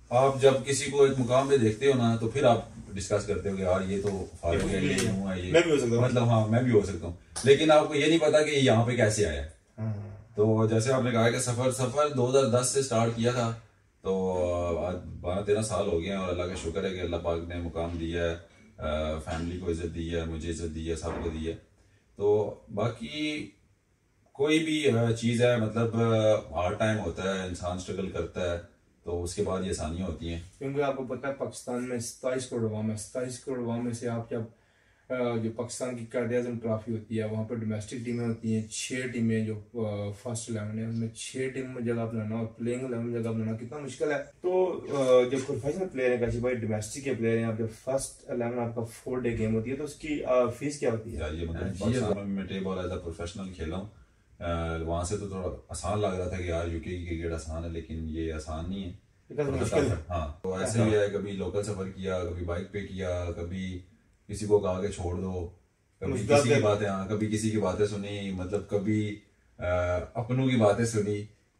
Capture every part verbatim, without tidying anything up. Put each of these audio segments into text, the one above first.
आप जब किसी को एक मुकाम पे देखते हो ना, तो फिर आप डिस्कस करते हो कि यार ये तो फारिग है, ये यूं है, ये मैं भी हो सकता हूं, मतलब हाँ मैं भी हो सकता हूँ, लेकिन आपको ये नहीं पता कि यहाँ पे कैसे आया। तो जैसे आपने कहा कि सफर सफर दो हज़ार दस से स्टार्ट किया था, तो आज बारह तेरह साल हो गए हैं, और अल्लाह का शुक्र है कि अल्लाह पाक ने मुकाम दिया है, फैमिली को इज्जत दी है, मुझे इज्जत दी है, सबको दी है। तो बाकी कोई भी चीज़ है, मतलब हार्ड टाइम होता है, इंसान स्ट्रगल करता है, तो उसके बाद ये आसानियाँ होती हैं। क्योंकि आपको पता है पाकिस्तान में सताईस करोड़ अवाम है, सताईस करोड़ अवाम में से आप जब जो पाकिस्तान की कायदे आज़म ट्रॉफी होती है, वहाँ पर डोमेस्टिक टीमें होती हैं, छः टीमें जो फर्स्ट इलेवन है, उनमें छः टीम में जगह बनाना और प्लेइंग इलेवन में जगह बनाना कितना मुश्किल है। तो जो प्रोफेशनल प्लेयर है काशी भाई, डोमेस्टिक के प्लेयर हैं, आप जब फर्स्ट इलेवन आपका फोर डे गेम होती है, तो उसकी फीस क्या होती है? यार ये मतलब पाकिस्तान में tape ball as a professional खेला हूँ, वहाँ से तो थोड़ा आसान लग रहा था कि यार यूके की क्रिकेट आसान है, लेकिन ये आसान नहीं है, हाँ। तो ऐसे ही है, कभी लोकल सफर किया, कभी बाइक पे किया, कभी किसी को कहा के छोड़ दो, कभी किसी की बातें, हाँ कभी किसी की बातें सुनी, मतलब कभी आ, अपनों की बातें सुनी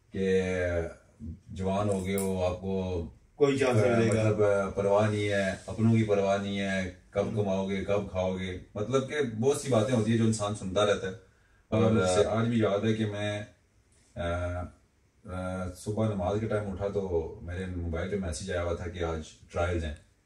कि जवान हो गए हो, आपको कोई चांस नहीं मिलेगा, मतलब परवाह नहीं है, अपनों की परवाह नहीं है, कब कमाओगे कब खाओगे, मतलब कि बहुत सी बातें होती है जो इंसान सुनता रहता है। और आज भी याद है कि मैं आ, सुबह नमाज के टाइम उठा तो मेरे मोबाइल पे मैसेज आया हुआ था कि आज ट्रायल्स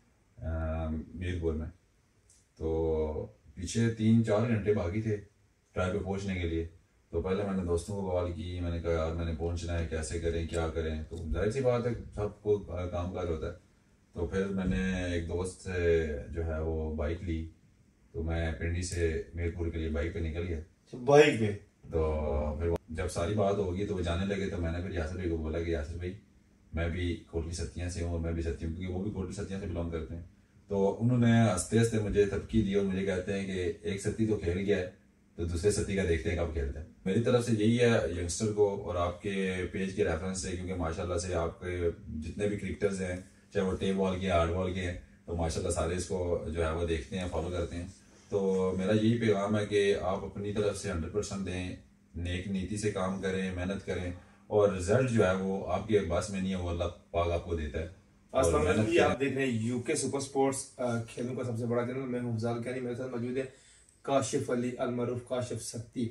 हैं मीरपुर में। तो पीछे तीन चार घंटे बाकी थे ट्रायल पे पहुंचने के लिए। तो पहले मैंने दोस्तों को कॉल की, मैंने कहा यार मैंने पहुंचना है, कैसे करें क्या करें। तो जाहिर सी बात है सबको काम काज होता है। तो फिर मैंने एक दोस्त से जो है वो बाइक ली, तो मैं पिंडी से मीरपुर के लिए बाइक पे निकल गया। बाइक पे तो फिर जब सारी बात होगी तो वो जाने लगे, तो मैंने फिर यासिर भाई को बोला कि यासिर भाई मैं भी कोटली सत्तियाँ से हूँ और मैं भी सत्ती हूँ, क्योंकि वो भी कोटली सत्तियाँ से बिलोंग करते हैं। तो उन्होंने हंसते हंसते मुझे थपकी दी और मुझे कहते हैं कि एक सत्ती तो खेल गया है, तो दूसरे सत्ती का देखते हैं कब खेलते हैं। मेरी तरफ से यही है यंगस्टर को, और आपके पेज के रेफरेंस से, क्योंकि माशाल्लाह से आपके जितने भी क्रिकेटर्स हैं, चाहे वो टेप बॉल के हार्ड बॉल के हैं, तो माशाल्लाह सारे इसको जो है वो देखते हैं, फॉलो करते हैं। तो मेरा यही पैगाम है कि आप अपनी तरफ से हंड्रेड परसेंट दें, नेक नीति से काम करें, मेहनत करें, और रिजल्ट जो है वो आपके बस में नहीं है, वो अल्लाह पाक आपको देता है। अस्सलाम वालेकुम जी, आप देख रहे हैं यूके सुपर स्पोर्ट्स, खेलों का सबसे बड़ा चैनल। मैं हूं अफजाल कैनी, मेरे साथ मौजूद है काशिफ अली अलमरूफ काशिफ सत्ती।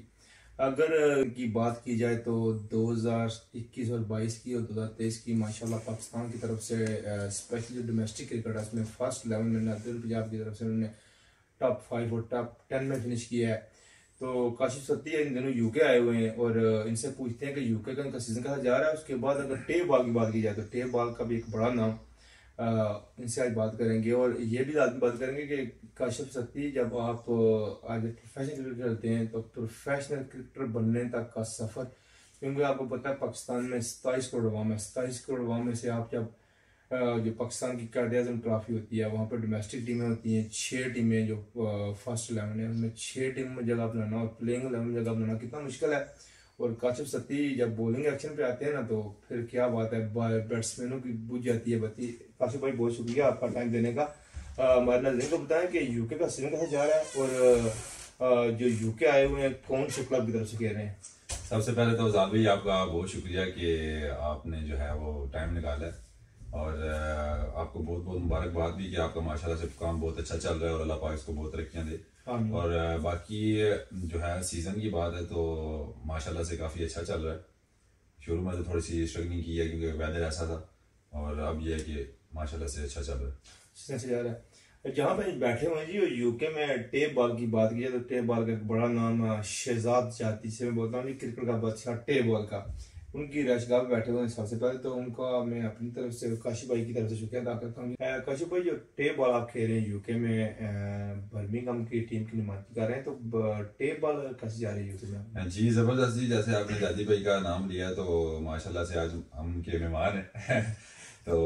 अगर की बात की जाए तो दो हज़ार इक्कीस और बाईस की और दो हज़ार तेईस की माशाल्लाह पाकिस्तान की तरफ से स्पेशली जो डोमेस्टिक क्रिकेट है उसमें फर्स्ट इलेवन में नादिर पंजाब की तरफ से उन्होंने टॉप फाइव और टॉप टेन में फिनिश किया है। तो काशिफ सत्ती इन दिनों यूके आए हुए हैं और इनसे पूछते हैं कि यूके का इनका सीजन कैसा जा रहा है। उसके बाद अगर टेप बॉल की बात की जाए तो टेप बॉल का भी एक बड़ा नाम, आ, इनसे आज बात करेंगे। और ये भी बात करेंगे कि काशिफ सत्ती जब आप आज प्रोफेशनल क्रिकेट खेलते हैं तो प्रोफेशनल क्रिकेटर बनने तक का सफ़र, क्योंकि आपको पता है पाकिस्तान में सताईस करोड़ अवाम है, सताईस करोड़ अवाम में से आप जब जो पाकिस्तान की कायदे आज़म ट्रॉफी होती है, वहाँ पर डोमेस्टिक टीमें होती हैं, छः टीमें जो फर्स्ट इलेवन है, उनमें छः टीम में जगह बनाना और प्लेइंग इलेवन में जगह बनाना कितना मुश्किल है। और काशिफ सत्ती जब बॉलिंग एक्शन पे आते हैं ना, तो फिर क्या बात है, बैट्समैनों की बुझ जाती है बत्ती। काशिफ भाई बहुत शुक्रिया आपका टाइम देने का। हमारे नाज़रीन को बताएं कि यूके का सीजन कैसा जा रहा है और आ, जो यूके आए हुए हैं कौन से क्लब की तरफ से कह रहे हैं। सबसे पहले तो अफजाल भाई आपका बहुत शुक्रिया कि आपने जो है वो टाइम निकाला है, और आपको बहुत बहुत मुबारकबाद भी कि आपका माशाल्लाह से काम बहुत अच्छा चल रहा है और अल्लाह पाक इसको बहुत तरक्कियां दे। और बाकी जो है सीज़न की बात है तो माशाल्लाह से काफ़ी अच्छा चल रहा है। शुरू में तो थोड़ी सी स्ट्रगलिंग की है क्योंकि वेदर ऐसा था, और अब यह है कि माशाल्लाह से अच्छा चल रहा है, अच्छा जा रहा है। जहाँ पे बैठे हुए हैं जी यूके में, टेप बॉल की बात की जाए तो टेप बॉल का एक बड़ा नाम शहजाद जाति से मैं बोलता हूँ, क्रिकेट का बादशाह टेप बॉल का, उनकी रशगाह में बैठे हुए हैं। सबसे पहले तो उनका मैं अपनी तरफ से काशिफ भाई की तरफ से शुक्रिया अदा करता हूँ। काशिफ भाई जो टेप बॉल आप खेल रहे हैं यूके में, बर्मिंघम की टीम की नुमाइंदगी कर रहे हैं, तो टेप बॉल कैसे जा रही है यूके में? जी जबरदस्त जी, जैसे आपने जादी भाई का नाम लिया तो माशाल्लाह से आज हम उनके मेहमान हैं तो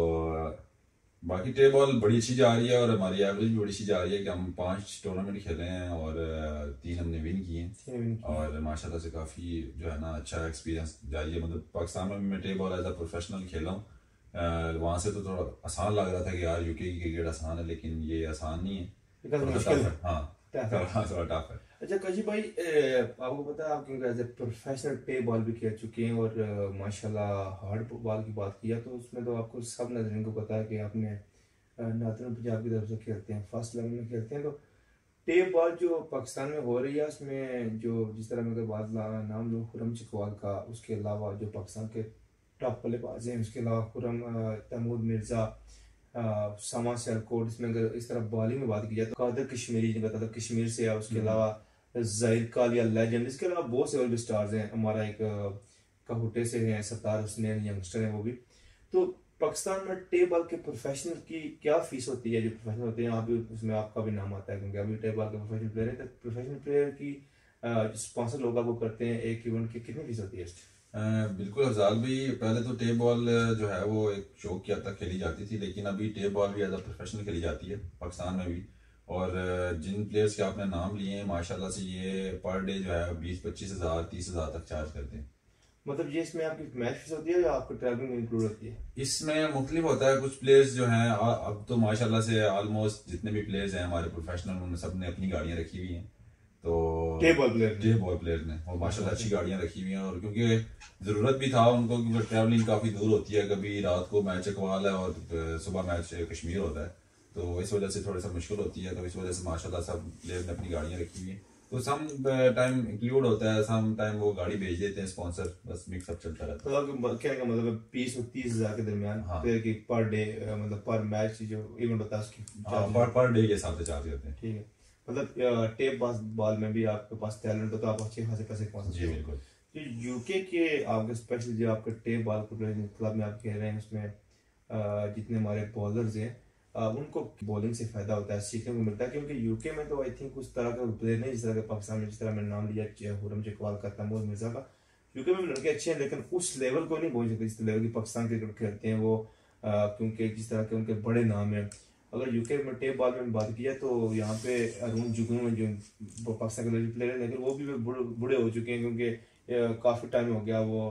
बाकी टेप बॉल बड़ी अच्छी जा रही है और हमारी एवरेज भी बड़ी अच्छी जा रही है कि हम पांच टूर्नामेंट खेले हैं और तीन हमने विन किए हैं, और माशाल्लाह से काफ़ी जो है ना अच्छा एक्सपीरियंस जारी है। मतलब पाकिस्तान में मैं tape ball as a professional खेला हूँ, वहाँ से तो थोड़ा आसान लग रहा था कि यार यूके की क्रिकेट आसान है, लेकिन ये आसान नहीं है, हाँ। थोड़ा थोड़ा टफ है। अच्छा काशी भाई, ए, आपको पता है आप क्योंकि as a professional tape ball भी खेल चुके हैं और अ, माशाल्लाह हार्ड बॉल की बात किया तो उसमें तो आपको सब नाज़रीन को पता है कि आपने अ, नादरन पंजाब की तरफ से खेलते हैं, फर्स्ट लेवल में खेलते हैं। तो टे बॉल जो पाकिस्तान में हो रही है उसमें जो जिस तरह मैं अगर बात ला- नाम लूँ खुरम चकवाल का, उसके अलावा जो पाकिस्तान के टॉप बल्लेबाज हैं, उसके अलावा खुरम अ, तैमूर मिर्ज़ा, अ, सामा सियालकोट, इसमें अगर इस तरह बॉलिंग में बात की जाए तो कादर कश्मीरी जिनका ताल्लुक कश्मीर से है, उसके अलावा जाहिर कालिया लेजेंड, इसके अलावा बहुत से और भी स्टार्स हैं। हमारा एक अ, काहुटे से हैं सत्तार हुसैन, यंगस्टर हैं वो भी। तो पाकिस्तान में टे बॉल के प्रोफेशनल की क्या फीस होती है? जो प्रोफेशनल होते हैं अभी उसमें आपका भी नाम आता है क्योंकि अभी टे बॉल के प्रोफेशनल प्लेयर है, तो प्रोफेशनल प्लेयर की स्पॉन्सर लोग आपको करते हैं एक इवेंट की, कितनी फीस होती है इसकी? अ, बिल्कुल अफजाल भाई, पहले तो टेप बॉल जो है वो एक शौक की हद तक खेली जाती थी, लेकिन अभी टेप बॉल भी एज अ प्रोफेशनल खेली जाती है पाकिस्तान में भी। और अ, जिन प्लेयर्स के आपने नाम लिए हैं माशाल्लाह से ये पर डे जो है बीस पच्चीस हज़ार तीस हज़ार तक चार्ज करते हैं। मतलब ये इसमें आपकी मैच फीस होती है या आपको ट्रैवलिंग इंक्लूड होती है? इसमें मुख्तलिफ होता है। कुछ प्लेयर्स जो हैं आ- अब तो माशाल्लाह से ऑलमोस्ट जितने भी प्लेयर्स हैं हमारे प्रोफेशनल उन्होंने सब ने अपनी गाड़ियां रखी हुई हैं। तो tape ball player tape ball player ने और माशाल्लाह अच्छी गाड़ियां रखी हुई हैं, और क्योंकि ज़रूरत भी था उनको, क्योंकि ट्रैवलिंग काफ़ी दूर होती है, कभी रात को मैच अकवाल है और अ, सुबह मैच कश्मीर होता है, तो इस वजह से थोड़ा सा मुश्किल होती है। तो इस वजह से माशाल्लाह सब प्लेयर ने अपनी गाड़ियां रखी हुई हैं, तो सम टाइम इंक्लूड होता है, सम टाइम वो गाड़ी भेज देते हैं स्पॉन्सर, बस मिक्सअप चलता रहता है। मतलब कहने का मतलब बीस और तीस हजार के दरमियान हाँ प्लेयर की पर डे, मतलब पर मैच जो इवेंट होता है उसकी हाँ, charges पर होते पर डे के हिसाब से चार्ज करते हैं। हैं। ठीक है, मतलब टेप बॉल बॉल में भी आपके पास टैलेंट हो तो आप अच्छे खासे पैसे कमा सकते जी हो। बिल्कुल। तो यूके के आपके स्पेशल जो आपके टेप बॉल क्लब में आप खेल रहे हैं उसमें अ, जितने हमारे बॉलर्स हैं अ, उनको बॉलिंग से फायदा होता है, सीखने को मिलता है, क्योंकि यूके में तो आई थिंक उस तरह का प्लेयर नहीं जिस तरह के पाकिस्तान में, जिस तरह मैंने नाम लिया हुरम चकवाल का, तैमूर मिर्जा का। यूके में भी लड़के अच्छे हैं लेकिन उस लेवल को नहीं पहुंच सकते जिस लेवल की पाकिस्तान क्रिकेट खेलते हैं वो, अ, क्योंकि जिस तरह के उनके बड़े नाम हैं। अगर यूके में टेप बॉल में बात की जाए तो यहाँ पे अरुण जुगनू है जो पाकिस्तान के प्लेयर है, लेकिन वो भी बुढ़े बूढ़े हो चुके हैं क्योंकि अ, काफी टाइम हो गया वो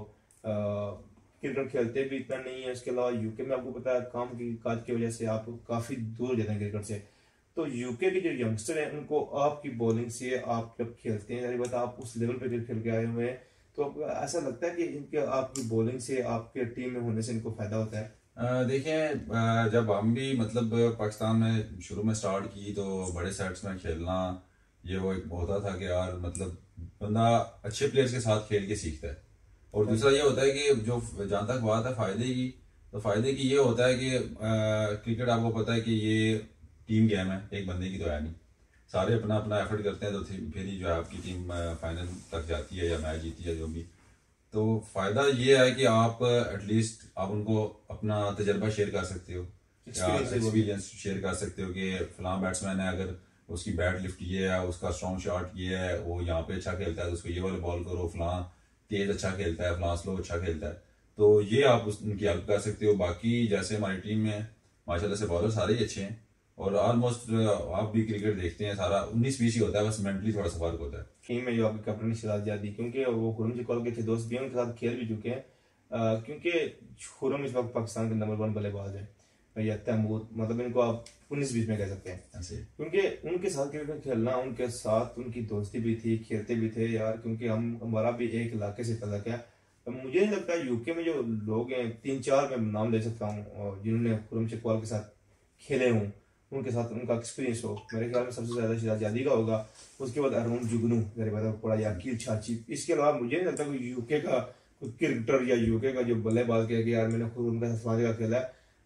अ, क्रिकेट खेलते भी इतना नहीं है। इसके अलावा यूके में आपको पता है काम की काज की वजह से आप काफी दूर हो जाते हैं क्रिकेट से। तो यूके के जो यंगस्टर हैं उनको आपकी बॉलिंग से आप जब खेलते हैं, यानी बता आप उस लेवल पे क्रिकेट खेल के आए हुए हैं, तो आपको ऐसा लगता है कि इनके आपकी बॉलिंग से आपके टीम में होने से इनको फायदा होता है? अ, देखें, अ, जब हम भी मतलब पाकिस्तान में शुरू में स्टार्ट की तो बड़े सेट्स में खेलना ये वो एक होता था कि यार मतलब बंदा अच्छे प्लेयर्स के साथ खेल के सीखता है। और दूसरा ये होता है कि जो जहाँ तक बात है फायदे की, तो फायदे की ये होता है कि अ, क्रिकेट आपको पता है कि ये टीम गेम है, एक बंदे की तो है नहीं, सारे अपना अपना एफर्ट करते हैं तो फिर फिर ही जो है आपकी टीम फाइनल तक जाती है या मैच जीती है जो भी। तो फायदा ये है कि आप एटलीस्ट आप उनको अपना तजर्बा शेयर कर सकते हो या Experience है वो भी। एक्सपीरियंस शेयर कर सकते हो कि फलां बैट्समैन है, अगर उसकी बैट लिफ्ट ये है, उसका स्ट्रॉन्ग शॉट ये है, वो यहाँ पे अच्छा खेलता है तो उसको ये वाले बॉल करो, फलां तेज अच्छा खेलता है, फलां स्लो अच्छा खेलता है, तो ये आप उस- उनकी हेल्प कर सकते हो। बाकी जैसे हमारी टीम में माशाल्लाह से बॉलर सारे ही अच्छे हैं और ऑलमोस्ट आप भी क्रिकेट देखते हैं सारा उन्नीस बीस ही होता है, बस मेंटली थोड़ा सा फर्क होता है। टीम में जो आपके कैप्टन शहजाद जादी, क्योंकि वो खुरम जी कॉल के थे दोस्त भी हैं, उनके साथ खेल भी चुके हैं। अ, क्योंकि खुरम इस वक्त पाकिस्तान के नंबर वन बल्लेबाज है, या तैमूर, मतलब इनको आप उन्नीस बीस में कह सकते हैं। ऐसे क्योंकि उनके साथ क्रिकेट खेलना, उनके साथ उनकी दोस्ती भी थी, खेलते भी थे यार, क्योंकि हम हमारा भी एक इलाके से तलक है। तो मुझे नहीं लगता यूके में जो लोग हैं, तीन चार मैं नाम ले सकता हूँ और जिन्होंने खुरम चकवाल के साथ खेले हों, उनके साथ उनका एक्सपीरियंस हो, मेरे ख्याल में सबसे ज्यादा शहजाद जादी का होगा। उसके बाद अरुण जुगनू मेरे पता पड़ा, या अकील छाची। इसके अलावा मुझे नहीं लगता कोई यूके का कोई क्रिकेटर या यूके का जो बल्लेबाज कहे कि यार मैंने खुद उनका साथ फाजिल का खेला है।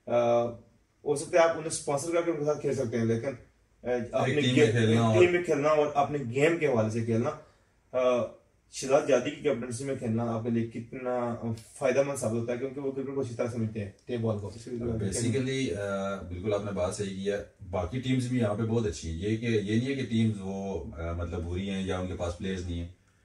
अ, हो सकता है आप उन्हें स्पॉन्सर करके उनके साथ खेल सकते हैं, लेकिन अ, अपने टीम गे- में खेलना एक और टीम में खेलना और अपने गेम के हवाले से खेलना, अ, शहजाद जादी की कैप्टनसी में खेलना आपके लिए कितना फायदेमंद साबित होता है, क्योंकि वो क्रिकेट को अच्छी तरह समझते हैं, टेप बॉल को। बेसिकली बिल्कुल आपने बात सही की है। बाकी टीम्स भी यहाँ पे बहुत अच्छी हैं, ये कि ये नहीं है कि टीम्स वो अ, मतलब बुरी हैं या उनके पास प्लेयर्स नहीं है।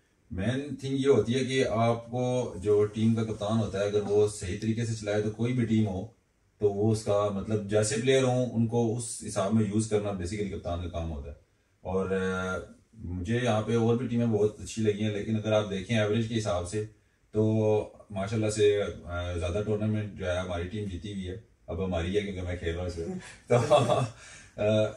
मेन थिंग ये होती है कि आपको जो टीम का कप्तान होता है अगर वो सही तरीके से चलाए तो कोई भी टीम हो तो वो उसका मतलब जैसे प्लेयर हो उनको उस हिसाब में यूज करना बेसिकली कप्तान का काम होता है। और अ, मुझे यहाँ पे और भी टीमें बहुत अच्छी लगी हैं, लेकिन अगर आप देखें एवरेज के हिसाब से तो माशाल्लाह से अ, ज्यादा टूर्नामेंट जो है हमारी टीम जीती हुई है। अब हमारी है क्योंकि मैं खेल रहा हूँ इसमें तो अ,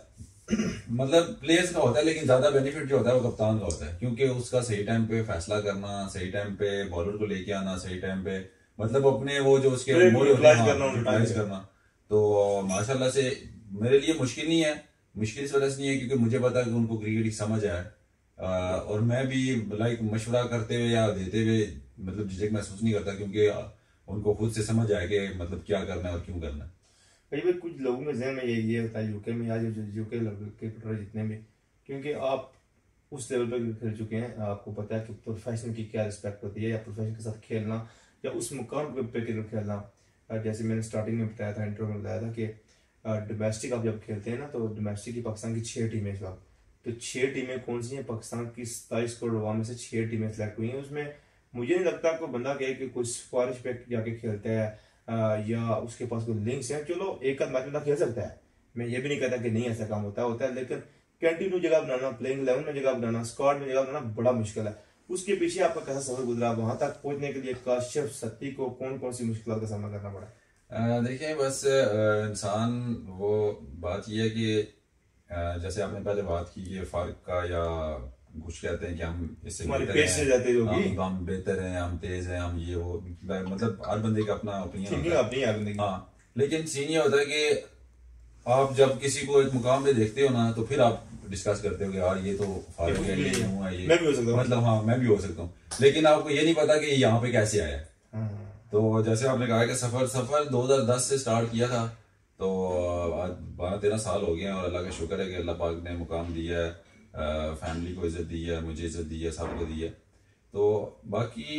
मतलब प्लेयर्स का होता है, लेकिन ज्यादा बेनिफिट जो होता है वो कप्तान का होता है, क्योंकि उसका सही टाइम पे फैसला करना, सही टाइम पे बॉलर को लेके आना, सही टाइम पे मतलब अपने वो जो उसके प्लेयर को मोड होते हैं यूटिलाइज हाँ, करना उन टाइम यूटिलाइज पे। करना। तो माशाल्लाह से मेरे लिए मुश्किल नहीं है, मुश्किल इस वजह से नहीं है क्योंकि मुझे पता है कि उनको क्रिकेट की समझ है। अ, और मैं भी लाइक मशवरा करते हुए या देते हुए मतलब झिझक महसूस नहीं करता, क्योंकि उनको खुद से समझ आए कि मतलब क्या करना है और क्यों करना है। कई बार कुछ लोगों के जहन में ये ये होता है यूके में या जो यूके क्रिकेटर जितने भी, क्योंकि आप उस लेवल पर खेल चुके हैं, आपको पता है कि प्रोफेशन की क्या रिस्पेक्ट होती है, या प्रोफेशन के साथ खेलना या उस मुकाम पे क्रिकेट खेलना। अ, जैसे मैंने स्टार्टिंग में बताया था, इंटरव्यू में बताया था कि डोमेस्टिक आप जब खेलते हैं ना, तो डोमेस्टिक की पाकिस्तान की छः टीमें इस वक्त, तो छः टीमें कौन सी हैं? पाकिस्तान की सताईस करोड़ अवाम में से छः टीमें सेलेक्ट हुई हैं। उसमें मुझे नहीं लगता कोई बंदा कहे कि कोई सिफारिश पे जाके खेलता है अ, या उसके पास कोई लिंक्स है। चलो एक आध मैच बंदा खेल सकता है, मैं ये भी नहीं कहता कि नहीं ऐसा काम होता है होता है लेकिन कंटिन्यू जगह बनाना, प्लेइंग इलेवन में जगह बनाना, स्क्वाड में जगह बनाना बड़ा मुश्किल है। उसके पीछे आपका कैसा सफर गुजरा? वहां तक पहुंचने के लिए काशिफ सत्ती को कौन कौन सी मुश्किल का सामना करना पड़ा? अ, देखिए बस अ, इंसान वो बात यह है कि अ, जैसे आपने पहले बात की ये फर्क का, या कुछ कहते हैं कि हम इससे हमारी बेहतर पेस से जाते हैं, होगी, हम हम बेहतर हैं, हम तेज हैं, हम ये वो मतलब हर बंदे का अपना ओपिनियन थिंकिंग होता है। अपनी है बंदे की। हाँ, लेकिन सीन ये होता है कि आप जब किसी को एक मुकाम पे देखते हो ना, तो फिर आप डिस्कस करते हो कि यार ये तो ये फारूक कुछ है, भी ये नहीं यूं है, है, ये मैं भी हो सकता हूँ। मतलब हाँ मैं भी हो सकता हूँ, लेकिन आपको ये नहीं पता कि यहाँ पे कैसे आया। हाँ। तो जैसे आपने कहा कि सफर सफर दो हज़ार दस से स्टार्ट किया था, तो आज बारह तेरह साल हो गए हैं, और अल्लाह का शुक्र है कि अल्लाह पाक ने मुकाम दिया है, फैमिली को इज्जत दी है, मुझे इज्जत दी है, सबको दी है। तो बाकी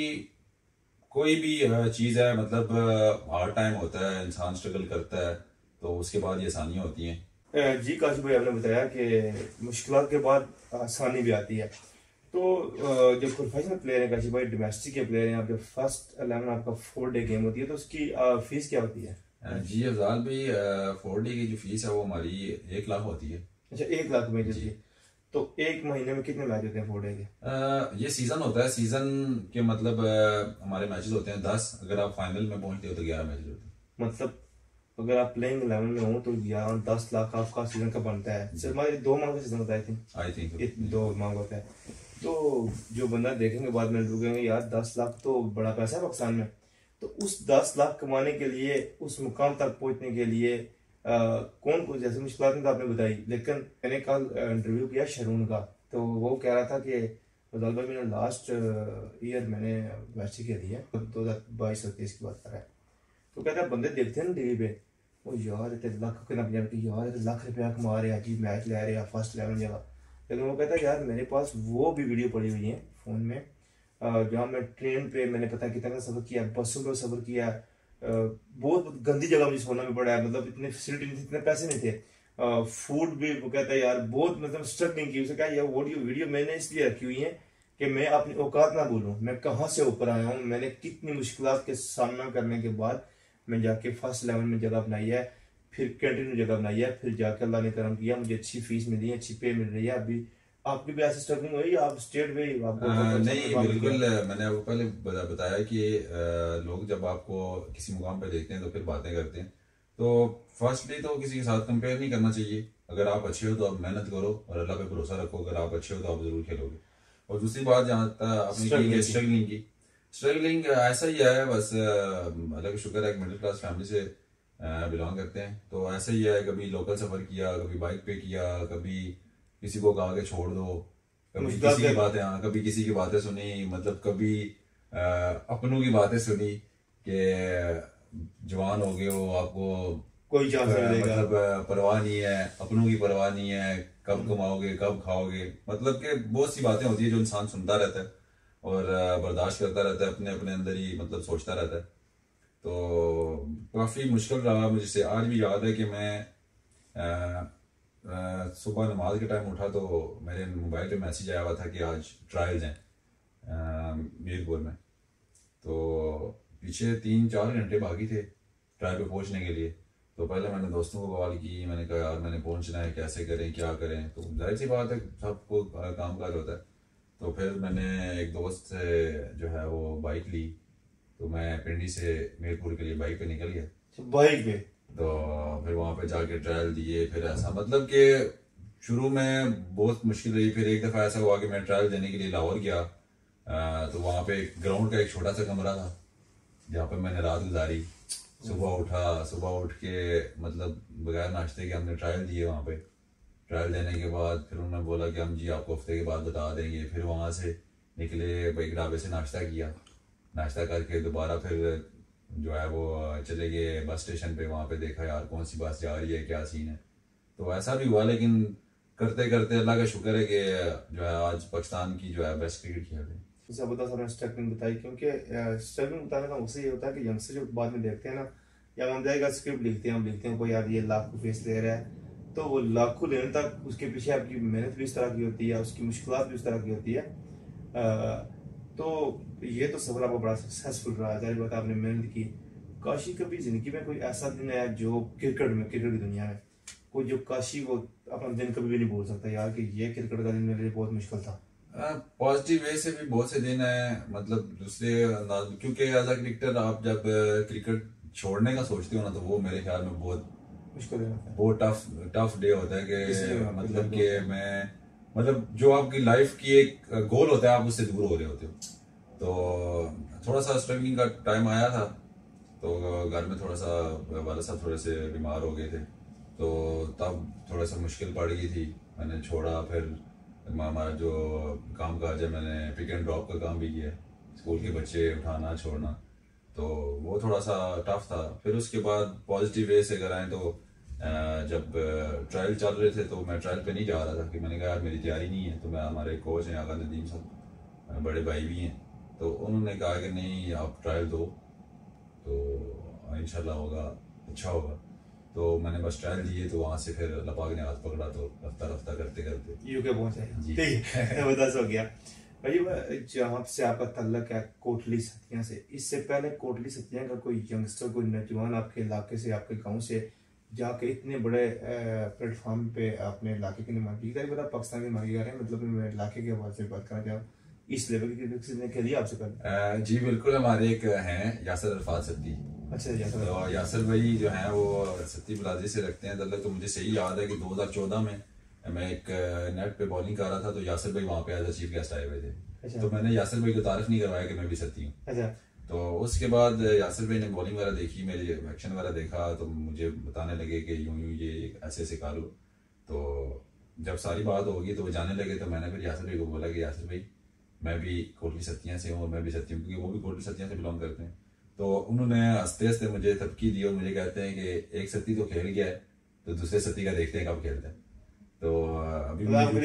कोई भी चीज़ है मतलब हार्ड टाइम होता है, इंसान स्ट्रगल करता है, तो उसके बाद ये आसानियाँ होती हैं। अ, जी काशिफ भाई, आपने बताया कि मुश्किलात के बाद आसानी भी आती है। तो अ, जो प्रोफेशनल प्लेयर है काशिफ भाई, डोमेस्टिक के प्लेयर हैं, आप जब फर्स्ट इलेवन आपका फोर डे गेम होती है तो उसकी अ, फीस क्या होती है? अ, जी अफजाल भाई, फोर डे की जो फीस है वो हमारी एक लाख होती है। अच्छा, एक लाख में होती जी। है। तो एक महीने में कितने मैच होते हैं फोर डे के? अ, ये सीजन होता है, सीजन के मतलब अ, हमारे मैचेस होते हैं दस, अगर आप फाइनल में पहुंचते हो तो ग्यारह मैचेस होते हैं। मतलब अगर आप प्लेइंग इलेवन में हो तो ग्यारह दस लाख आपका सीजन का बनता है। सिर्फ हमारे दो माह का सीजन होता है, आई थिंक आई थिंक ये दो माह होता है। तो जो बंदा देखेंगे बाद में लोग यार दस लाख तो बड़ा पैसा है पाकिस्तान में। तो उस दस लाख कमाने के लिए, उस मुकाम तक पहुंचने के लिए आ, कौन कौन जैसे मुश्किल तो आपने बताई, लेकिन मैंने कल इंटरव्यू किया शरून का, तो वो कह रहा था कि फजल भाई मैंने लास्ट ईयर मैंने वैसी खेली है, दो हजार बाईस और तेईस की बात कर रहा है। तो कहता है बंदे देखते हैं ना टीवी पे, वो यार इतने लाख के ना पंजाबी यार इतने लाख रुपया कमा रहे हैं जी, मैच ले रहे हैं फर्स्ट इलेवन जगह। लेकिन वो कहता है यार मेरे पास वो भी वीडियो पड़ी हुई है फ़ोन में, अ, जहाँ मैं ट्रेन पे मैंने पता है कितना का सफ़र किया, बसों में सफ़र किया, अ, बहुत गंदी जगह मुझे सोना में पड़ा है, मतलब इतने फैसिलिटी नहीं थी, इतने पैसे नहीं थे, फूड भी वो कहता है यार बहुत मतलब स्ट्रगलिंग की। उसे क्या यार ऑडियो वीडियो मैंने इसलिए रखी हुई है कि मैं अपनी औकात ना भूलूं, मैं कहाँ से ऊपर आया हूँ, मैंने कितनी मुश्किलात के सामना करने के बाद मैं जाके फर्स्ट इलेवन में जगह बनाई है, फिर कंटिन्यू जगह बनाई है, फिर जाके अल्लाह ने करम किया, मुझे अच्छी फीस मिली है, अच्छी पे मिल रही है। अभी आपकी भी ऐसी स्ट्रगलिंग हुई, आप स्टेट में ही आपको अ, तो अच्छा नहीं मुकाम मिल बिल्कुल, गया? अ, मैंने आपको पहले बता, बताया कि अ, लोग जब आपको किसी मुकाम पे देखते हैं तो फिर बातें करते हैं। तो फर्स्टली तो किसी के साथ कंपेयर नहीं करना चाहिए। अगर आप अच्छे हो तो आप मेहनत करो और अल्लाह पे भरोसा रखो, अगर आप अच्छे हो तो आप जरूर खेलोगे। और दूसरी बात जहाँ तक आपने की स्ट्रगलिंग कि की। स्ट्रगलिंग की, स्ट्रगलिंग ऐसा ही है बस, अ, अल्लाह का शुक्र है, एक मिडिल क्लास फैमिली से बिलोंग करते हैं, तो ऐसा ही है, कभी लोकल सफ़र किया, कभी बाइक पे किया, कभी किसी को कहा के छोड़ दो, कभी मुश्किल किसी के की बातें, हाँ कभी किसी की बातें सुनी, मतलब कभी अ, अपनों की बातें सुनी कि जवान हो गए हो, आपको कोई चांस नहीं अ, मिलेगा। मतलब अ, परवाह नहीं है, अपनों की परवाह नहीं है, कब कमाओगे कब खाओगे, मतलब कि बहुत सी बातें होती है जो इंसान सुनता रहता है और अ, बर्दाश्त करता रहता है, अपने अपने अंदर ही मतलब सोचता रहता है। तो काफ़ी मुश्किल रहा मुझे से। आज भी याद है कि मैं अ, अ, सुबह नमाज के टाइम उठा तो मेरे मोबाइल पे मैसेज आया हुआ था कि आज ट्रायल्स हैं अ, मीरपुर में। तो पीछे तीन चार घंटे बाकी थे ट्रायल पे पहुंचने के लिए। तो पहले मैंने दोस्तों को कॉल की, मैंने कहा यार मैंने पहुंचना है, कैसे करें क्या करें, तो जाहिर सी बात है सबको काम काज होता है। तो फिर मैंने एक दोस्त से जो है वो बाइक ली, तो मैं पिंडी से मीरपुर के लिए बाइक पे निकल गया। बाइक पे? तो फिर वहां पे जाके ट्रायल दिए, फिर ऐसा मतलब कि शुरू में बहुत मुश्किल रही। फिर एक दफ़ा ऐसा हुआ कि मैं ट्रायल देने के लिए लाहौर गया, तो वहाँ पे ग्राउंड का एक छोटा सा कमरा था जहाँ पे मैंने रात गुजारी। सुबह उठा, सुबह उठ के मतलब बगैर नाश्ते के हमने ट्रायल दिए वहाँ पे। ट्रायल देने के बाद फिर उन्होंने बोला कि हम जी आपको हफ्ते के बाद बता देंगे। फिर वहाँ से निकले, एक ढाबे से नाश्ता किया, नाश्ता करके दोबारा फिर जो है वो चले गए बस स्टेशन पे। वहाँ पे देखा यार कौन सी बस जा रही है, क्या सीन है। तो ऐसा भी हुआ, लेकिन करते करते अल्लाह का शुक्र है कि जो है आज पाकिस्तान की जो है बेस्ट क्रिकेट खेल रही है। जैसे बता आपने स्ट्रगलिंग बताई, क्योंकि स्ट्रगलिंग बताने का मकसद ये होता है कि यंगस्टर जो बाद में देखते हैं ना, या हम जाएगा स्क्रिप्ट लिखते हैं, हम लिखते हैं कोई यार ये लाख रुपये दे रहा है, तो वो लाखों लेने तक उसके पीछे आपकी मेहनत भी इस तरह की होती है, उसकी मुश्किलात भी उस तरह की होती है। आ, तो ये तो सफर आपका बड़ा सक्सेसफुल रहा, जाहिर बात आपने मेहनत की। काशी कभी जिंदगी में कोई ऐसा दिन है जो क्रिकेट में, क्रिकेट की दुनिया में कोई जो काशी वो अपना दिन कभी भी नहीं भूल सकता यार कि ये क्रिकेट का दिन मेरे लिए बहुत मुश्किल था? पॉजिटिव वे से भी बहुत से दिन है, मतलब दूसरे अंदाज, क्योंकि एज अ क्रिकेटर आप जब क्रिकेट छोड़ने का सोचते हो ना, तो वो मेरे ख्याल में बहुत मुश्किल है, बहुत टफ टफ डे होता है कि मतलब कि मैं मतलब जो आपकी लाइफ की एक गोल होता है आप उससे दूर हो रहे होते हो। तो थोड़ा सा स्ट्रगलिंग का टाइम आया था, तो घर में थोड़ा सा वाला साहब थोड़े से बीमार हो गए थे, तो तब थोड़ा सा मुश्किल पड़ गई थी। मैंने छोड़ा, फिर हमारा जो काम काज है, मैंने पिक एंड ड्रॉप का काम भी किया, स्कूल के बच्चे उठाना छोड़ना, तो वो थोड़ा सा टफ था। फिर उसके बाद पॉजिटिव वे से अगर आए तो जब ट्रायल चल रहे थे तो मैं ट्रायल पे नहीं जा रहा था कि मैंने कहा यार मेरी तैयारी नहीं है। तो मैं, हमारे कोच हैं आगा नदीम साहब, बड़े भाई भी हैं, तो उन्होंने कहा कि नहीं आप ट्रायल दो तो इंशाल्लाह होगा, अच्छा होगा। तो मैंने बस ट्रायल दिए, तो वहाँ से फिर अल्लाह पाक ने हाथ पकड़ा, तो रफ्ता रफ्ता करते करते यूके पहुंचे जी। ठीक है, बता हो गया भाई। जहाँ से आपका तल्लक है कोटली सतिया से, इससे पहले कोटली सतिया का कोई यंगस्टर, कोई नौजवान आपके इलाके से, आपके गांव से जाके इतने बड़े प्लेटफॉर्म पे आपने इलाके की नुमाइंदगी की, बता पाकिस्तान की नुमाइंदगी कर रहे हैं, मतलब मैं इलाके के हवाले से बात करना चाहूँ, इस लेवल की क्रिकेट खेली आपसे कल? जी बिल्कुल, हमारे एक हैं यासर अरफात सत्ती। अच्छा यासर, तो यासर भाई जो हैं वो सत्ती बलाजी से रखते हैं तल्लक। तो मुझे सही याद है कि दो हज़ार चौदह में मैं एक नेट पे बॉलिंग कर रहा था, तो यासर भाई वहाँ पे एज अ चीफ गेस्ट आए हुए थे। अच्छा। तो मैंने यासर भाई को तारीफ नहीं करवाया कि मैं भी सत्ती हूँ। अच्छा। तो उसके बाद यासर भाई ने बॉलिंग वगैरह देखी, मेरी एक्शन वगैरह देखा, तो मुझे बताने लगे कि यूं यूं ये ऐसे ऐसे कर लो। तो जब सारी बात होगी तो वो जाने लगे, तो मैंने फिर यासर भाई को बोला कि यासर भाई मैं भी कोटली सत्तियाँ से हूँ और मैं भी सत्ती हूँ, क्योंकि वो भी कोटली सत्तियाँ से बिलोंग करते हैं। तो उन्होंने हंसते हंसते मुझे तबकी दी और मुझे कहते हैं कि एक सत्ती तो खेल गया है, तो दूसरे सत्ती का देखते हैं कब खेलते हैं। तो अभी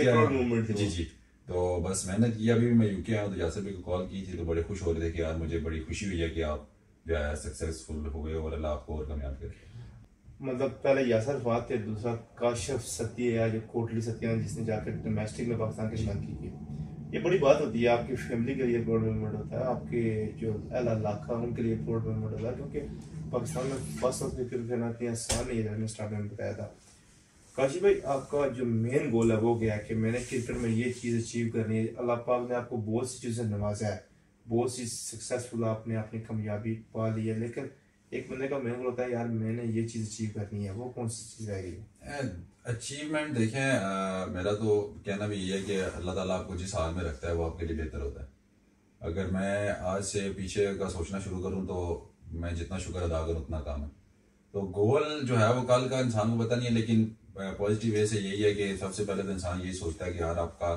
मैं जी जी तो बस मेहनत की, अभी भी मैं यूके आया हूँ। तो यासर भाई को कॉल की थी, तो बड़े खुश हो रहे थे कि यार मुझे बड़ी खुशी हुई है कि आप जो है सक्सेसफुल हो गए और अल्लाह आपको और कामयाब करे। मतलब पहले यासर फात थे, दूसरा काशिफ सत्ती है जो कोटली सत्तियाँ जिसने जाकर डोमेस्टिक में पाकिस्तान की खिलाफ की। ये बड़ी बात होती है, आपकी फैमिली के लिए प्राउड मोमेंट होता है, आपके जो अहल इलाका उनके लिए प्राउड मोमेंट होता है, क्योंकि पाकिस्तान में फर्स्ट वक्त क्रिकेट खेलना इतनी आसान नहीं है, मैंने स्टार्टिंग में बताया था। काशी भाई आपका जो मेन गोल है वो गया कि मैंने क्रिकेट में ये चीज़ अचीव करनी है। अल्लाह पाक ने आपको बहुत सी चीज़ें नवाजा है, बहुत सी सक्सेसफुल आपने अपनी कामयाबी पा ली है, लेकिन एक बंदे का मेन गोल होता है यार मैंने ये चीज़ अचीव करनी है, वो कौन सी चीज़ रह गई? अचीवमेंट देखें, आ, मेरा तो कहना भी ये है कि अल्लाह ताला आपको जिस हाल में रखता है वो आपके लिए बेहतर होता है। अगर मैं आज से पीछे का सोचना शुरू करूं तो मैं जितना शुक्र अदा करूं उतना काम है। तो गोल जो है वो कल का इंसान को पता नहीं है, लेकिन पॉजिटिव वे से यही है कि सबसे पहले तो इंसान यही सोचता है कि यार आपका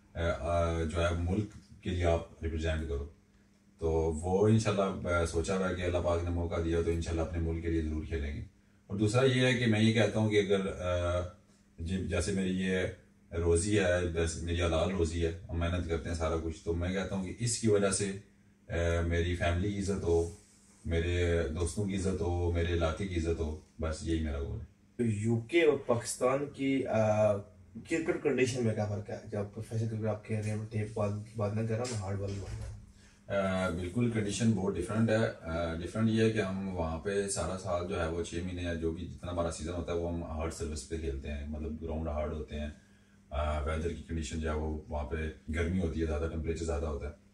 जो है मुल्क के लिए आप रिप्रेजेंट करो। तो वो इंशाल्लाह सोचा हुआ है कि अल्लाह पाक ने मौका दिया तो इंशाल्लाह अपने मुल्क के लिए ज़रूर खेलेंगे। और दूसरा ये है कि मैं ये कहता हूँ कि अगर जैसे मेरी ये रोज़ी है, मेरी हलाल रोज़ी है, हम मेहनत करते हैं सारा कुछ, तो मैं कहता हूँ कि इसकी वजह से मेरी फैमिली की इज़्ज़त हो, मेरे दोस्तों की इज़्ज़त हो, मेरे इलाके की इज़्ज़त हो, बस यही मेरा गोल है। तो यूके और पाकिस्तान की क्रिकेट कंडीशन में क्या फ़र्क है? जब प्रोफेशनल क्रिकेट आप खेल रहे हैं, टेप बॉल की बात नहीं कर रहा, मैं हार्ड बॉल की बात कर रहा हूँ। Uh, बिल्कुल कंडीशन बहुत डिफरेंट है। डिफरेंट uh, ये है कि हम वहाँ पे सारा साल जो है वो छः महीने या जो भी जितना हमारा सीज़न होता है वो हम हार्ड सर्विस पे खेलते हैं, मतलब ग्राउंड हार्ड होते हैं। वेदर uh, की कंडीशन जो है वो वहाँ पे गर्मी होती है ज़्यादा, टेम्परेचर ज़्यादा होता है,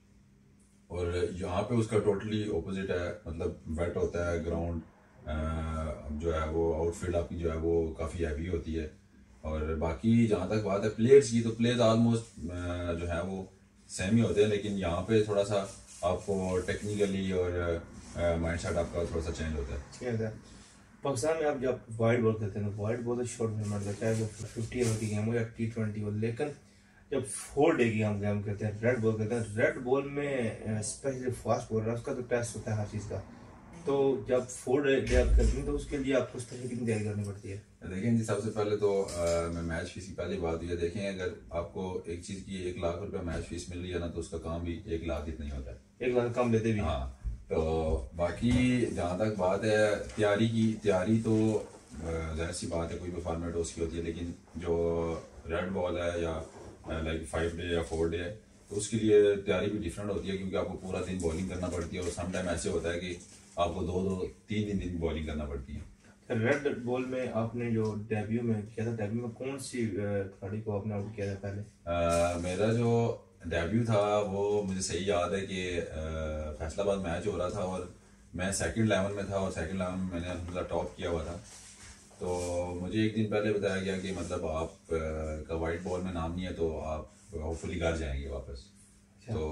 और यहाँ पे उसका टोटली ऑपोजिट है, मतलब वेट होता है ग्राउंड, uh, जो है वो आउटफील्ड आपकी जो है वो काफ़ी हैवी होती है। और बाकी जहाँ तक बात है प्लेयर्स की, तो प्लेयर्स ऑलमोस्ट जो है वो सेम ही होते हैं, लेकिन यहाँ पे थोड़ा सा आपको टेक्निकली और माइंड सेट आपका थोड़ा सा चेंज होता है। ठीक है। पाकिस्तान में आप जब वाइड बॉल खेलते हैं तो वाइड बॉल शॉर्ट फॉर्मेट का, चाहे वो फिफ्टी ओवर की गेम हो या टी ट्वेंटी हो, लेकिन जब फोर डे की हम गेम खेलते हैं, रेड बॉल खेलते हैं, रेड बॉल में स्पेशली फास्ट बॉलर उसका तो टेस्ट होता है हर चीज़ का। तो जब फोर डे आप खेलते हैं तो उसके लिए आपको उस तरह की तैयारी करनी पड़ती है। देखें जी, सबसे पहले तो आ, मैं मैच फीस की पहली बात ये देखें, अगर आपको एक चीज़ की एक लाख रुपया मैच फीस मिल रही है ना, तो उसका काम भी एक लाख इतना ही होता है। एक लाख कम लेते भी। हाँ, तो बाकी जहाँ तक बात है तैयारी की, तैयारी तो जाहिर सी बात है कोई भी फॉर्मेट उसकी होती है, लेकिन जो रेड बॉल है या लाइक फाइव डे या फोर डे है, तो उसके लिए तैयारी भी डिफरेंट होती है, क्योंकि आपको पूरा दिन बॉलिंग करना पड़ती है और सम टाइम ऐसे होता है कि आपको दो दो तीन तीन दिन बॉलिंग करना पड़ती है। रेड बॉल में आपने जो डेब्यू में किया था, डेब्यू में कौन सी खिलाड़ी को आपने आउट किया था पहले? आ, मेरा जो डेब्यू था वो मुझे सही याद है कि फैसलाबाद मैच हो रहा था और मैं सेकंड इलेवन में था और सेकंड इलेवन में मैंने अल्हम्दुलिल्लाह टॉप किया हुआ था। तो मुझे एक दिन पहले बताया गया कि मतलब आप का वाइट बॉल में नाम नहीं है तो आप होपफुली घर जाएंगे वापस। तो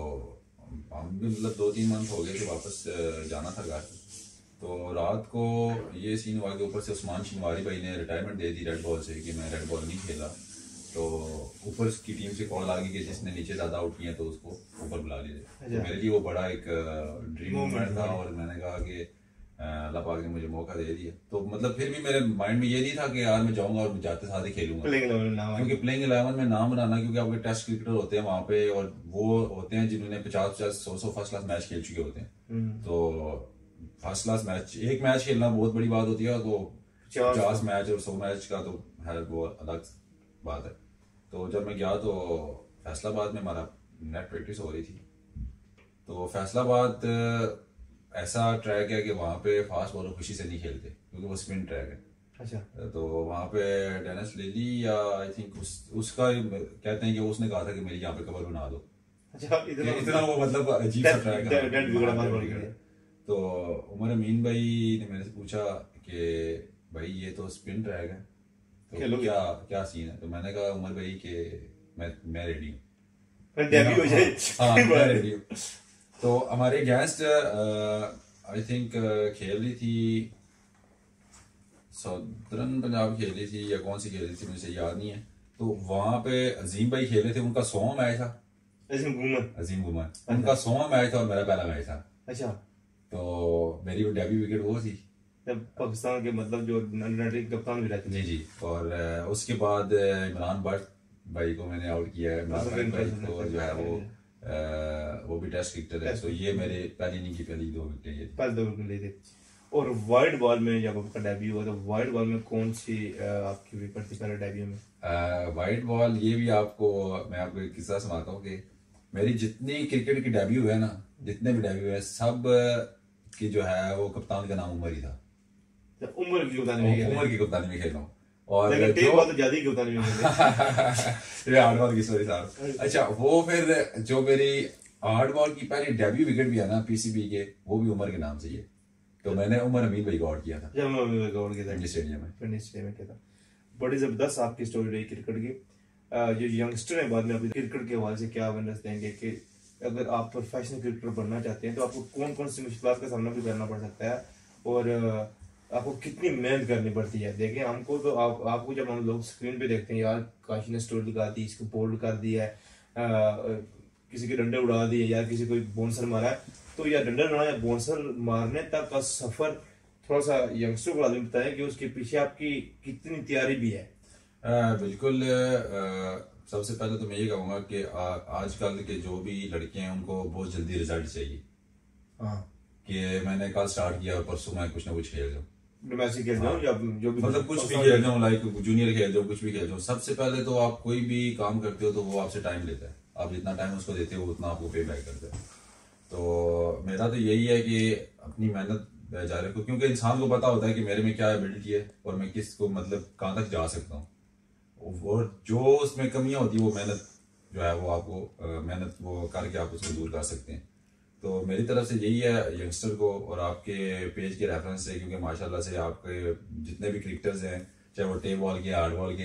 हम भी मतलब दो तीन मंथ हो गए थे वापस जाना था घर। तो रात को ये सीन हुआ कि ऊपर से उस्मान शिनवारी भाई ने रिटायरमेंट दे दी रेड बॉल से कि मैं रेड बॉल नहीं खेला। तो ऊपर की टीम से कॉल आ गई कि जिसने नीचे ज़्यादा आउट किए तो उसको ऊपर बुला लीजिए। तो मेरे लिए वो बड़ा एक ड्रीम मोमेंट था और मैंने कहा कि अल्लाह पाक ने मुझे मौका दे दिया। तो मतलब फिर भी मेरे माइंड में ये नहीं था कि यार मैं जाऊंगा और जाते साथ ही खेलूंगा, क्योंकि प्लेइंग इलेवन में नाम बनाना, क्योंकि आपके टेस्ट क्रिकेटर होते हैं वहाँ पे और वो होते हैं जिन्होंने पचास पचास सौ सौ फर्स्ट क्लास मैच खेल चुके होते हैं। तो फर्स्ट क्लास मैच, एक मैच खेलना बहुत बड़ी बात होती है, तो पचास मैच और सौ मैच का तो है वो अलग बात है। तो जब मैं गया तो फैसलाबाद में हमारा नेट प्रैक्टिस हो रही थी। तो फैसलाबाद ऐसा ट्रैक है कि वहाँ पे फास्ट बॉलर खुशी से नहीं खेलते क्योंकि वो स्पिन ट्रैक है। अच्छा। तो वहाँ पे डेनिस लिली या आई थिंक उस उसका कहते हैं कि उसने कहा था कि मेरी यहाँ पे कवर बना दो। अच्छा, इतना इतना वो मतलब अजीब सा ट्रैक है। तो उमर अमीन भाई ने मेरे से पूछा कि भाई ये तो स्पिन ट्रैक है, तो क्या क्या सीन है? तो मैंने कहा उमर भाई कि मैं मैं रेडी हूँ, हाँ मैं रेडी हूँ। तो हमारे गेस्ट आई थिंक खेल रही थी सदरन पंजाब खेल रही थी या कौन सी खेल रही थी मुझे याद नहीं है। तो वहाँ पे अजीम भाई खेल रहे थे, उनका सौवां मैच था। अजीम गुमर अजीम गुमर उनका सौवां मैच था और मेरा पहला मैच था। अच्छा। तो मेरी वो डेब्यू विकेट वो थी पाकिस्तान के मतलब जो कप्तान भी रहते जी जी। और उसके बाद इमरान भट्ट भाई को मैंने आउट किया है। इमरान भट्ट भाई को जो है वो आ, वो भी टेस्ट क्रिकेटर है। तो ये मेरे पहली इनिंग की पहली दो विकेटें ये पहले दो विकेट ली थी। और वाइड बॉल में जब आपका डेब्यू हुआ तो वाइड बॉल में कौन सी आपकी विकेट थी पहले डेब्यू में? वाइड बॉल ये भी आपको मैं आपको एक किस्सा सुनाता हूँ कि मेरी जितनी क्रिकेट की डेब्यू है ना, जितने भी डेब्यू है सब की जो है वो कप्तान का नाम उमर ही था। उमर की कप्तानी में उमर की कप्तानी में खेल रहा हूँ। और जो बात ज्यादा ही कप्तानी में ये हार्ड बॉल की स्टोरी साहब। अच्छा, वो फिर जो मेरी हार्ड बॉल की पहली डेब्यू विकेट भी है ना पीसीबी के, वो भी उमर के नाम से ही है। तो मैंने उमर अमीन भाई को आउट किया था स्टेडियम में किया था। बड़ी जबरदस्त आपकी स्टोरी रही क्रिकेट की। जो यंगस्टर है बाद में आप क्रिकेट के हवाले से क्या अवेयरनेस देंगे कि अगर आप प्रोफेशनल क्रिकेटर बनना चाहते हैं तो आपको कौन कौन सी मुश्किलात का सामना भी करना पड़ सकता है और आपको कितनी मेहनत करनी पड़ती है? देखिए हमको तो आप आपको जब हम लोग स्क्रीन पे देखते हैं यार काशी ने स्टोरी लगा दी, इसको बोल्ड कर दिया है, किसी के डंडे उड़ा दिए या किसी को बाउंसर मारा है, तो या डंडा उड़ाना या बाउंसर मारने तक का सफर थोड़ा सा यंगस्टर को आदमी बताएं कि उसके पीछे आपकी कितनी तैयारी भी है। आ, बिल्कुल आ, सबसे पहले तो मैं ये कहूँगा कि आजकल के जो भी लड़के हैं उनको बहुत जल्दी रिजल्ट चाहिए। हाँ, कि मैंने कल स्टार्ट किया परसों मैं कुछ ना कुछ खेल जाऊँ, डोमेस्टिक खेल जाऊँ या जो भी मतलब कुछ भी खेल जाऊँ, लाइक जूनियर खेल जाऊँ, कुछ भी खेल जाऊँ। सबसे पहले तो आप कोई भी काम करते हो तो वो आपसे टाइम लेता है, आप जितना टाइम उसको देते हो उतना आपको पे बैक करता है। तो मेरा तो यही है कि अपनी मेहनत जारी रखो, क्योंकि इंसान को पता होता है कि मेरे में क्या एबिलिटी है और मैं किसको मतलब कहाँ तक जा सकता हूँ, और जो उसमें कमियां होती है वो मेहनत जो है वो आपको मेहनत वो करके आप उसको दूर कर सकते हैं। तो मेरी तरफ से यही है यंगस्टर को, और आपके पेज के रेफरेंस से, क्योंकि माशाल्लाह से आपके जितने भी क्रिकेटर्स हैं चाहे वो टेप बॉल के हार्ड बॉल के हैं,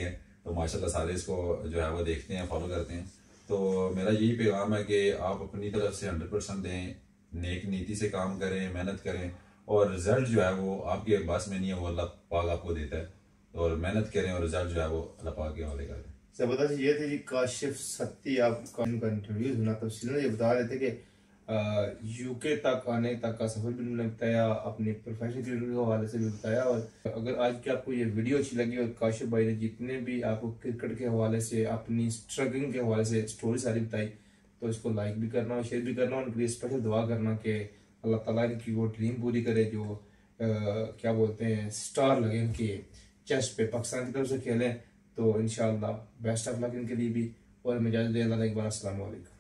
तो माशाल्लाह सारे इसको जो है वो देखते हैं, फॉलो करते हैं। तो मेरा यही पैगाम है कि आप अपनी तरफ से हंड्रेड परसेंट दें, नेक नीति से काम करें, मेहनत करें, और रिजल्ट जो है वो आपके बस में नहीं है, वो अल्लाह पाक आपको देता है। और मेहनत करें और रिजल्ट जो है वो अल्लाह पाक के हवाले करें। जबरदस्त ये थे जी काशिफ सत्ती, आपका इंटरव्यू सुना तफसील ये बता रहे थे कि यूके तक आने तक का सफर भी उन्होंने बताया, अपने प्रोफेशनल करियर के हवाले से भी बताया। और अगर आज की आपको ये वीडियो अच्छी लगी और काशिफ भाई ने जितने भी आपको क्रिकेट के हवाले से, अपनी स्ट्रगलिंग के हवाले से स्टोरी सारी बताई, तो इसको लाइक भी करना और शेयर भी करना, और उनके लिए स्पेशल दुआ करना कि अल्लाह ताला इनकी वो ड्रीम पूरी करे जो आ, क्या बोलते हैं स्टार लगे इनके चेस्ट पे, पाकिस्तान की तरफ से खेलें। तो इंशाल्लाह बेस्ट ऑफ लक इनके लिए भी। और मैं इजाज़त दे, अल्लाह एक बार अस्सलाम वालेकुम।